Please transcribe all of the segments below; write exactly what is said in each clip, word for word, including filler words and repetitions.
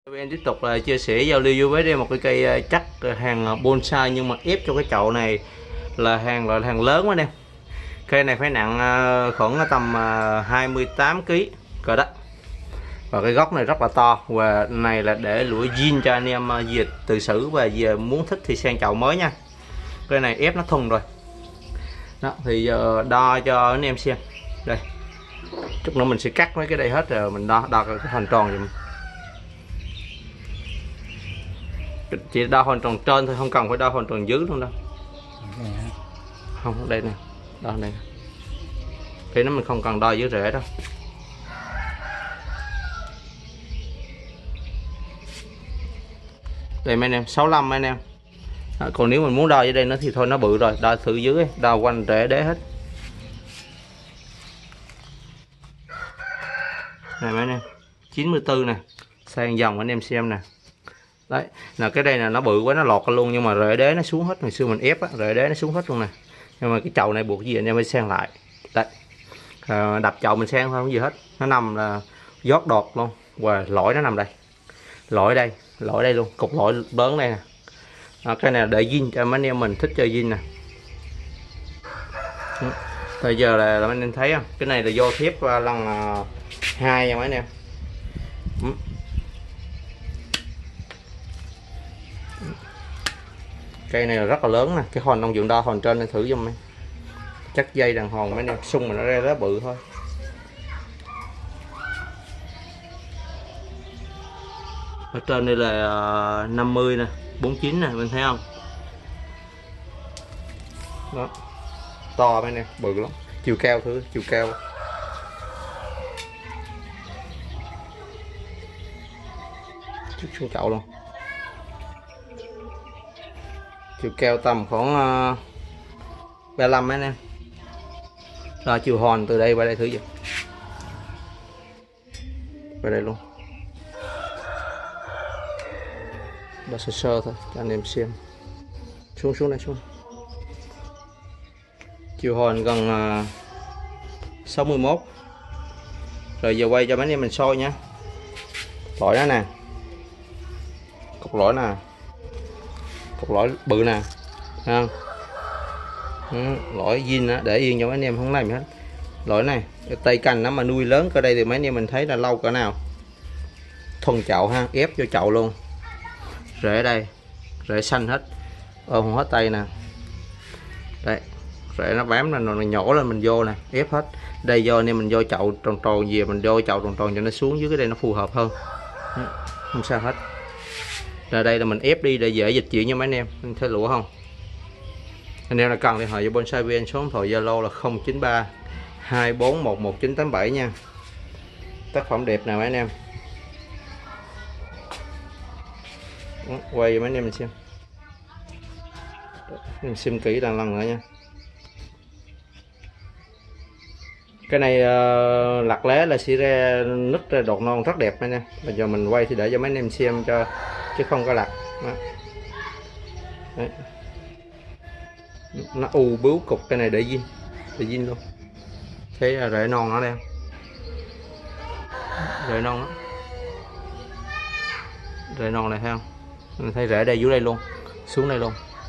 Em tiếp tục là chia sẻ giao lưu với đây một cái cây chắc hàng bonsai, nhưng mà ép cho cái chậu này là hàng loại hàng lớn quá nè. Cây này phải nặng khoảng tầm hai mươi tám ki lô gam cỡ đó. Và cái gốc này rất là to, và này là để lũa zin cho anh em về tự xử và về muốn thích thì sang chậu mới nha. Cây này ép nó thùng rồi đó, thì giờ đo cho anh em xem đây. Chút nữa mình sẽ cắt mấy cái đây hết rồi mình đo đo cái hình tròn giùm. Chỉ đo hình tròn trên thôi, không cần phải đo hình tròn dưới luôn đâu. Không, đây nè, đo đây. Thế nó mình không cần đo dưới rễ đâu. Đây mấy anh em, sáu mươi lăm mấy anh em. À, còn nếu mình muốn đo dưới đây nó thì thôi nó bự rồi, đo thử dưới, đo quanh rễ đế hết. Này mấy anh em, chín mươi tư nè, sang dòng anh em xem nè. Đấy, là cái đây là nó bự quá nó lọt luôn, nhưng mà rễ đế nó xuống hết. Ngày xưa mình ép á, rễ đế nó xuống hết luôn nè. Nhưng mà cái chậu này buộc gì anh em phải sang lại. Đấy, à, đập chậu mình sang thôi không gì hết. Nó nằm là giót đọt luôn, và lõi nó nằm đây, lõi đây, lõi đây luôn, cục lõi lớn đây nè. À, cái này để zin cho mấy anh em mình thích chơi zin nè. Bây giờ là, là mấy anh em thấy không, cái này là do thép lần hai nha mấy anh em. Cây này là rất là lớn nè, cái hòn nông dưỡng đo hòn trên này thử giùm em. Chắc dây đàn hòn mấy anh em, sung mà nó ra rất bự thôi. Ở trên đây là năm mươi nè, bốn mươi chín nè, mình thấy không? Đó. To mấy anh em, bự lắm. Chiều cao thử, chiều cao. Chút xuống chậu luôn. Chiều cao tầm khoảng uh, ba mươi lăm mấy anh em. Rồi chiều hòn từ đây qua đây thử gì. Qua đây luôn. Đó sơ sơ thôi cho anh em xem. Xuống xuống đây xuống. Chiều hòn gần uh, sáu mươi mốt. Rồi giờ quay cho mấy anh em mình soi nha. Lõi đó nè. Cục lõi nè. Cục lõi bự nè. Thấy không? Ừ, lõi zin á, để yên cho mấy anh em không làm gì hết. Lõi này, tay cành nó mà nuôi lớn ở đây thì mấy anh em mình thấy là lâu cỡ nào. Thuần chậu ha, ép vô chậu luôn. Rễ đây, rễ xanh hết, ôm hết tay nè. Đây, rễ nó bám lên rồi mình nhổ lên mình vô nè, ép hết. Đây do nên mình vô chậu tròn tròn gì mình vô chậu tròn tròn cho nó xuống dưới cái đây nó phù hợp hơn. Không sao hết. Rồi đây là mình ép đi để dễ dịch chuyển cho mấy anh em, anh thấy lũa không? Anh em là cần thì hỏi với Bonsai vê en, số điện thoại Zalo là không chín ba hai bốn một một chín tám bảy nha. Tác phẩm đẹp nào mấy anh em. Đó, quay cho mấy anh em mình xem. Mình xem kỹ lần lần nữa nha. Cái này uh, lặt lá là sẽ ra nứt ra đọt non rất đẹp anh em. Bây giờ mình quay thì để cho mấy anh em xem cho, chứ không có lặt. Đó. Đấy. Nó u bướu cục, cái này để zin, để zin luôn. Thế rễ non nó đây, rễ non đó, rễ non này thấy không? Mình thấy rễ đây dưới đây luôn, xuống đây luôn,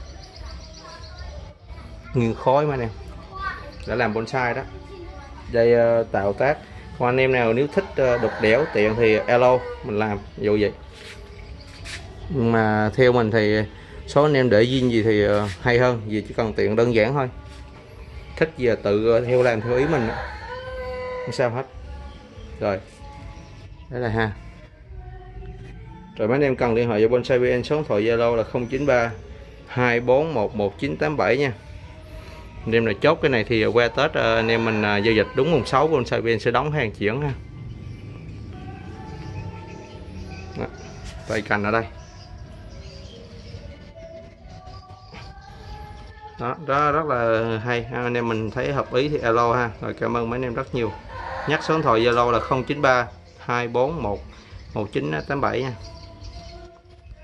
nghiêng khói mà nè, đã làm bonsai đó. Đây uh, tạo tác. Còn anh em nào nếu thích uh, đục đẽo tiện thì alo mình làm dù vậy. Nhưng mà theo mình thì số anh em để zin gì thì uh, hay hơn, vì chỉ cần tiện đơn giản thôi. Thích giờ tự uh, theo làm theo ý mình, không sao hết. Rồi, đây là ha. Rồi mấy anh em cần liên hệ với Bonsai vê en, số điện thoại Zalo là không chín ba hai bốn một một chín tám bảy nha. Anh em là chốt cái này thì qua Tết anh em mình giao dịch đúng mùng sáu Bonsai vê en sẽ đóng hàng chuyển ha. Đó, tay cành ở đây. Đó, đó rất là hay, anh em mình thấy hợp ý thì alo ha. Rồi cảm ơn mấy anh em rất nhiều. Nhắc số điện thoại Zalo là không chín ba hai bốn một một chín tám bảy nha.